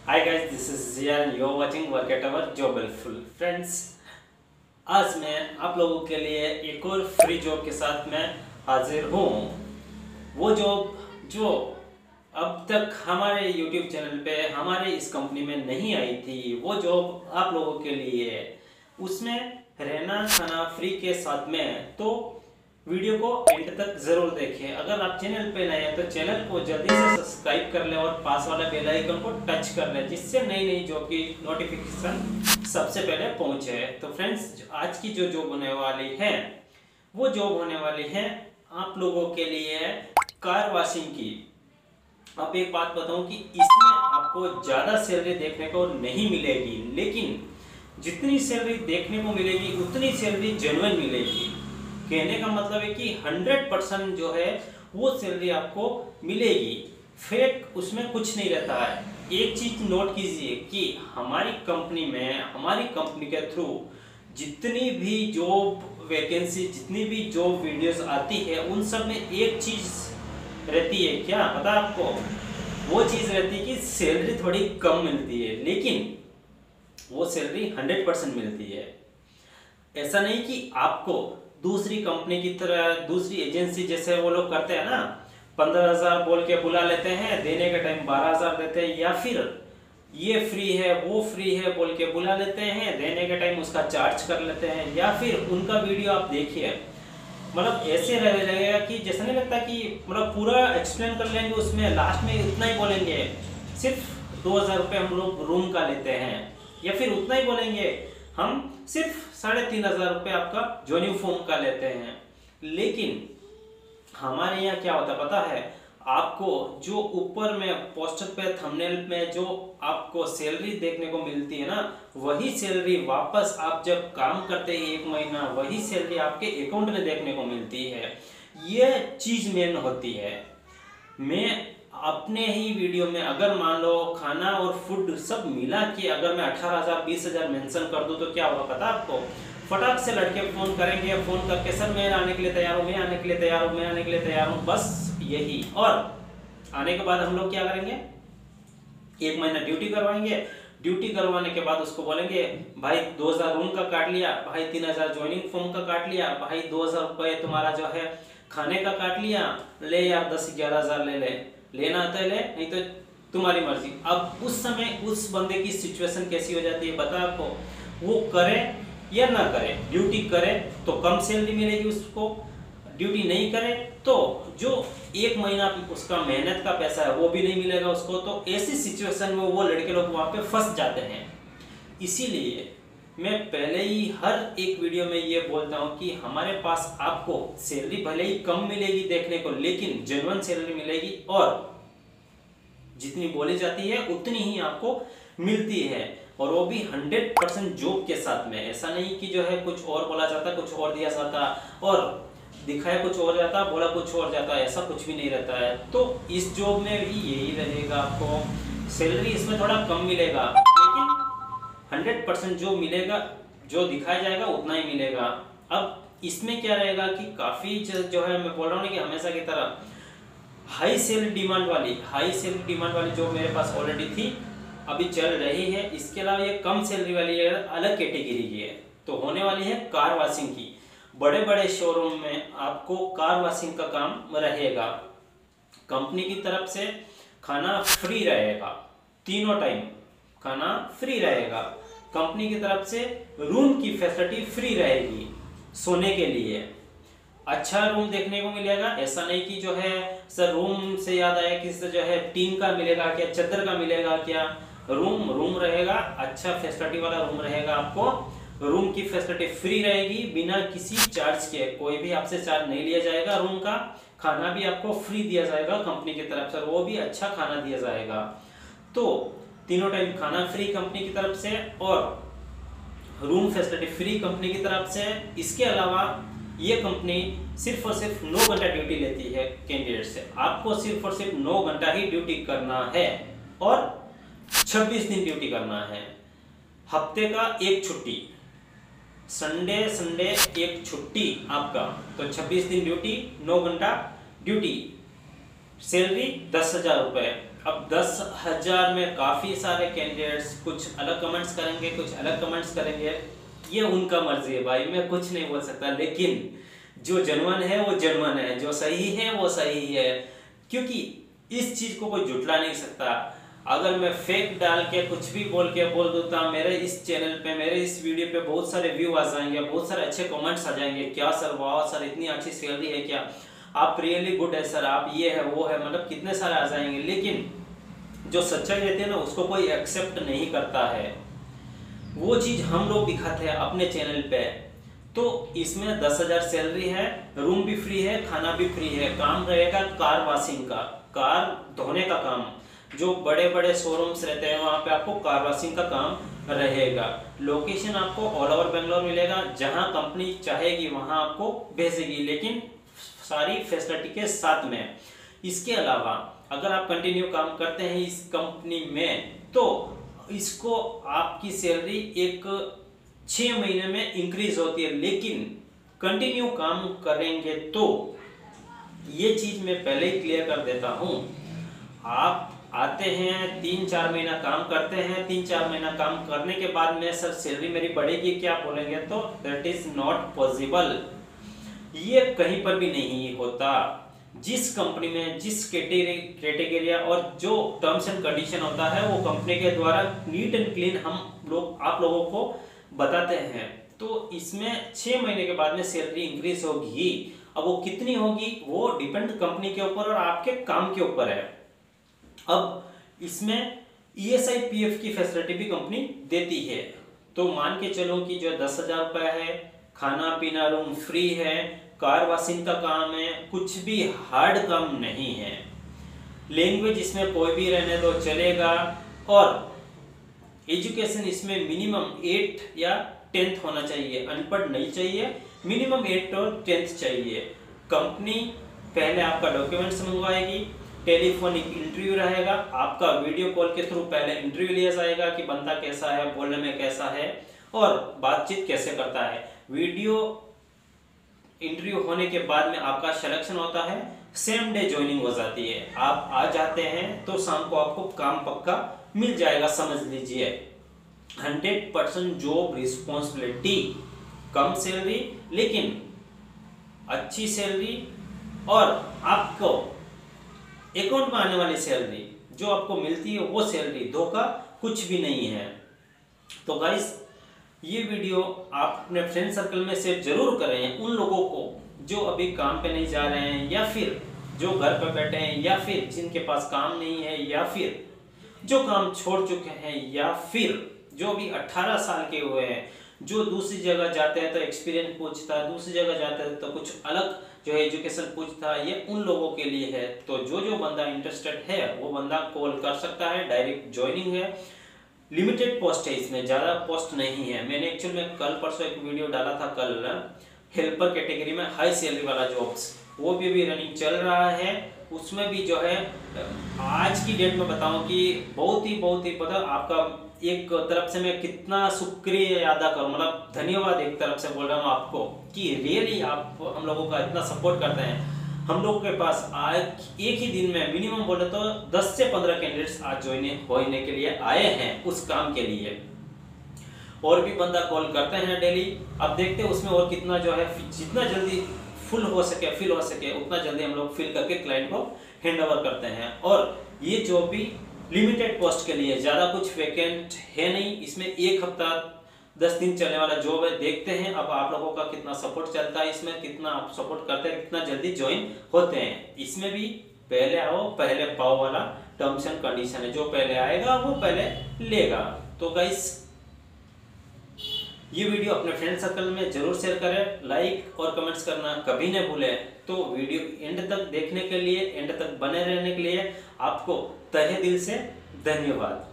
Hi guys, this is Zia and you're watching Work at Our Jobful. Friends, आज मैं आप लोगों के लिए एक और फ्री जॉब के साथ मैं हाजिर हूँ। वो जॉब जो अब तक हमारे YouTube चैनल पे हमारे इस कंपनी में नहीं आई थी, वो जॉब आप लोगों के लिए है। उसमें रहना खाना फ्री के साथ में, तो वीडियो को एंड तक जरूर देखें। अगर आप चैनल पे नए हैं तो चैनल को जल्दी से सब्सक्राइब कर लें और पास वाला बेल आइकन को टच कर लें, जिससे नई नई जॉब की नोटिफिकेशन सबसे पहले पहुंचे। तो फ्रेंड्स, आज की जो जॉब होने वाली है वो जॉब होने वाली है आप लोगों के लिए कार वॉशिंग की। अब एक बात बताऊं कि इसमें आपको ज्यादा सैलरी देखने को नहीं मिलेगी, लेकिन जितनी सैलरी देखने को मिलेगी उतनी सैलरी जेन्युइन मिलेगी। कहने का मतलब है कि 100% जो है वो सैलरी आपको मिलेगी, फेक उसमें कुछ नहीं रहता है। एक चीज नोट कीजिए कि हमारी कंपनी में, हमारी कंपनी के थ्रू जितनी भी जॉब वैकेंसी, जितनी भी जॉब वीडियोस आती है, उन सब में एक चीज रहती है, क्या पता आपको? वो चीज रहती है कि सैलरी थोड़ी कम मिलती है, लेकिन वो सैलरी 100% मिलती है। ऐसा नहीं कि आपको दूसरी कंपनी की तरह, दूसरी एजेंसी जैसे वो लोग करते हैं ना, 15,000 बोल के बुला लेते हैं, देने के टाइम 12,000 देते हैं, या फिर ये फ्री है वो फ्री है बोल के बुला लेते हैं, देने के टाइम उसका चार्ज कर लेते हैं। या फिर उनका वीडियो आप देखिए, मतलब ऐसे रहेगा कि जैसा नहीं लगता कि मतलब पूरा एक्सप्लेन कर लेंगे, उसमें लास्ट में इतना ही बोलेंगे, सिर्फ 2,000 रुपये हम लोग रूम का लेते हैं, या फिर उतना ही बोलेंगे हम सिर्फ 3,500 रुपये आपका ज्वाइनिंग फॉर्म का लेते हैं। लेकिन हमारे यहाँ क्या होता पता है आपको? जो ऊपर में पोस्टर पे थंबनेल में जो आपको सैलरी देखने को मिलती है ना, वही सैलरी वापस आप जब काम करते हैं 1 महीना, वही सैलरी आपके अकाउंट में देखने को मिलती है। ये चीज मेन होती है। मैं अपने ही वीडियो में अगर मान लो खाना और फूड सब मिला के अगर मैं 18,000 20,000 मेंशन कर दूं तो क्या होगा पता आपको? फटाक से लड़के फोन करेंगे, फोन करके सर मैं आने के लिए तैयार हूं, मैं आने के लिए तैयार हूं, मैं आने के लिए तैयार हूं, बस यही। और आने के बाद हम लोग क्या करेंगे? 1 महीना ड्यूटी करवाएंगे। ड्यूटी करवाने के बाद उसको बोलेंगे भाई 2,000 रूम का काट लिया, भाई 3,000 ज्वाइनिंग फॉर्म का काट लिया, भाई 2,000 रुपये तुम्हारा जो है खाने का काट लिया, ले यार 10-11,000 ले ले, लेना आता है ले, नहीं तो तुम्हारी मर्जी। अब उस समय उस बंदे की सिचुएशन कैसी हो जाती है बता आपको? वो करे या ना करे, ड्यूटी करे तो कम सैलरी मिलेगी उसको, ड्यूटी नहीं करे तो जो 1 महीना उसका मेहनत का पैसा है वो भी नहीं मिलेगा उसको। तो ऐसी सिचुएशन में वो लड़के लोग वहां पे फंस जाते हैं। इसीलिए मैं पहले ही हर एक वीडियो में ये बोलता हूं कि हमारे पास आपको सैलरी भले ही कम मिलेगी देखने को, लेकिन जेन्युइन सैलरी मिलेगी, और जितनी बोली जाती है उतनी ही आपको मिलती है, और वो भी 100% जॉब के साथ में। ऐसा नहीं कि जो है कुछ और बोला जाता, कुछ और दिया जाता, और दिखाया कुछ और जाता, बोला कुछ और जाता, ऐसा कुछ भी नहीं रहता है। तो इस जॉब में भी यही रहेगा, आपको सैलरी इसमें थोड़ा कम मिलेगा, लेकिन 100% जो मिलेगा, जो दिखाया जाएगा उतना ही मिलेगा। अब इसमें क्या रहेगा कि काफी जो है, मैं बोल रहा हूँ कि हमेशा की तरह हाई सैलरी डिमांड वाली जॉब मेरे पास ऑलरेडी थी, अभी चल रही है। इसके अलावा ये कम सैलरी वाली अलग कैटेगरी की है, तो होने वाली है कार वॉशिंग की। बड़े बड़े शोरूम में आपको कार वॉशिंग का काम रहेगा। कंपनी की तरफ से खाना फ्री रहेगा, तीनों टाइम खाना फ्री रहेगा। कंपनी की तरफ से रूम की फैसिलिटी फ्री रहेगी, सोने के लिए अच्छा रूम देखने को मिलेगा। ऐसा नहीं कि जो है सर रूम से याद आया कि जो है टीन का मिलेगा क्या, चद्दर का मिलेगा क्या, रूम रहेगा, अच्छा फैसिलिटी वाला रूम रहेगा। आपको रूम की फैसिलिटी फ्री रहेगी बिना किसी चार्ज के, कोई भी आपसे चार्ज नहीं लिया जाएगा। रूम का खाना भी आपको फ्री दिया जाएगा कंपनी की तरफ से, वो भी अच्छा खाना दिया जाएगा। तो तीनों टाइम खाना फ्री कंपनी की तरफ से, और रूम फैसिलिटी फ्री कंपनी की तरफ से। इसके अलावा ये कंपनी सिर्फ और सिर्फ 9 घंटा ड्यूटी लेती है कैंडिडेट से। आपको सिर्फ और सिर्फ 9 घंटा ही ड्यूटी करना है, और 26 दिन ड्यूटी करना है। हफ्ते का एक छुट्टी, संडे एक छुट्टी आपका, तो 26 दिन ड्यूटी, 9 घंटा ड्यूटी, सैलरी 10,000 रुपए। अब 10,000 में काफ़ी सारे कैंडिडेट्स कुछ अलग कमेंट्स करेंगे, कुछ अलग कमेंट्स करेंगे, ये उनका मर्जी है भाई, मैं कुछ नहीं बोल सकता। लेकिन जो जनवन है वो जनवन है, जो सही है वो सही है, क्योंकि इस चीज़ को कोई जुटला नहीं सकता। अगर मैं फेक डाल के कुछ भी बोल देता, मेरे इस चैनल पे, मेरे इस वीडियो पे बहुत सारे व्यू आ जाएंगे, बहुत सारे अच्छे कमेंट्स आ जाएंगे, क्या सर, वाह सर, इतनी अच्छी सैलरी है क्या, आप रियली गुड है सर, आप ये है वो है, मतलब कितने सारे आ जाएंगे। लेकिन जो सच्चाई रहती है ना, उसको कोई एक्सेप्ट नहीं करता है। वो चीज़ हम लोग दिखाते हैं अपने चैनल पे। तो इसमें 10,000 सैलरी है, रूम भी फ्री है, खाना भी फ्री है, काम रहेगा कार वॉशिंग का, कार धोने का काम। जो बड़े बड़े शोरूम्स रहते हैं वहाँ पे आपको कार वॉशिंग का काम रहेगा। लोकेशन आपको ऑल ओवर बेंगलोर मिलेगा, जहाँ कंपनी चाहेगी वहाँ आपको भेजेगी, लेकिन सारी फैसिलिटी के साथ में। इसके अलावा अगर आप कंटिन्यू काम करते हैं इस कंपनी में, तो इसको आपकी सैलरी एक 6 महीने में इंक्रीज होती है। लेकिन कंटिन्यू काम करेंगे तो, ये चीज मैं पहले ही क्लियर कर देता हूं, आप आते हैं 3-4 महीना काम करते हैं, 3-4 महीना काम करने के बाद में सर सैलरी मेरी बढ़ेगी क्या बोलेंगे, तो दैट इज नॉट पॉसिबल। ये कहीं पर भी नहीं होता। जिस कंपनी में जिस कैटेगरी और जो टर्म्स एंड कंडीशन होता है वो कंपनी के द्वारा नीट एंड क्लीन आप लोगों को बताते हैं। तो इसमें 6 महीने के बाद में सैलरी इंक्रीज होगी। अब वो कितनी होगी वो डिपेंड कंपनी के ऊपर और आपके काम के ऊपर है। अब इसमें ESI PF की फैसिलिटी भी कंपनी देती है। तो मान के चलो कि जो 10,000 रुपये है, खाना पीना रूम फ्री है, कार वॉशिंग का काम है, कुछ भी हार्ड काम नहीं है। लैंग्वेज इसमें कोई भी रहने दो चलेगा, और एजुकेशन इसमें मिनिमम 8 या 10th होना चाहिए, अनपढ़ नहीं चाहिए, मिनिमम 8 और 10th चाहिए। कंपनी पहले आपका डॉक्यूमेंट्स मंगवाएगी, टेलीफोनिक इंटरव्यू रहेगा, आपका वीडियो कॉल के थ्रू पहले इंटरव्यू लिया जाएगा कि बंदा कैसा है, बोलने में कैसा है और बातचीत कैसे करता है। वीडियो इंटरव्यू होने के बाद में आपका सिलेक्शन होता है, सेम डे ज्वाइनिंग हो जाती है। आप आ जाते हैं तो शाम को आपको काम पक्का मिल जाएगा। समझ लीजिए 100% जॉब रिस्पॉन्सिबिलिटी, कम सैलरी लेकिन अच्छी सैलरी, और आपको अकाउंट में आने वाली सैलरी जो आपको मिलती है वो सैलरी, धोखा कुछ भी नहीं है। तो गाइस ये वीडियो आप अपने फ्रेंड सर्कल में शेयर जरूर करें उन लोगों को जो अभी काम पे नहीं जा रहे हैं, या फिर जो घर पे बैठे हैं, या फिर जिनके पास काम नहीं है, या फिर जो काम छोड़ चुके हैं, या फिर जो भी 18 साल के हुए हैं, जो दूसरी जगह जाते हैं तो एक्सपीरियंस पूछता है, दूसरी जगह जाते हैं तो कुछ अलग जो है एजुकेशन पूछता है। ये उन लोगों के लिए है। तो जो बंदा इंटरेस्टेड है वो बंदा कॉल कर सकता है। डायरेक्ट ज्वाइनिंग है, लिमिटेड पोस्ट है, इसमें ज़्यादा पोस्ट नहीं है। मैंने एक्चुअल में कल परसों एक वीडियो डाला था, कल हेल्पर कैटेगरी में हाई सैलरी वाला जॉब्स, वो भी अभी रनिंग चल रहा है। उसमें भी जो है आज की डेट में बताऊं कि बहुत ही पता, आपका एक तरफ से मैं कितना शुक्रिया अदा करूं, मतलब धन्यवाद एक तरफ से बोल रहा हूं आपको कि रियली आप हम लोगों का इतना सपोर्ट करते हैं। हम लोगों के पास आज एक ही दिन में मिनिमम बोले तो 10 से 15 कैंडिडेट्स आज ज्वाइन होने के लिए आए हैं उस काम के लिए, और भी बंदा कॉल करते हैं डेली। अब देखते हैं उसमें और कितना जो है, जितना जल्दी फिल हो सके उतना जल्दी हम लोग फिल करके क्लाइंट को हैंड ओवर करते हैं। और ये जॉब भी लिमिटेड पोस्ट के लिए, ज़्यादा कुछ वैकेंट है नहीं। इसमें 1 हफ्ता 10 दिन चलने वाला जॉब है। देखते हैं अब आप लोगों का कितना सपोर्ट चलता है, इसमें कितना आप सपोर्ट करते हैं, कितना जल्दी ज्वाइन होते हैं। इसमें भी पहले आओ पहले पाओ वाला टर्म्स एंड कंडीशन है, जो पहले आएगा वो पहले लेगा। तो गाइस ये वीडियो अपने फ्रेंड सर्कल में जरूर शेयर करें, लाइक और कमेंट्स करना कभी न भूलें। तो वीडियो एंड तक देखने के लिए, एंड तक बने रहने के लिए आपको तहे दिल से धन्यवाद।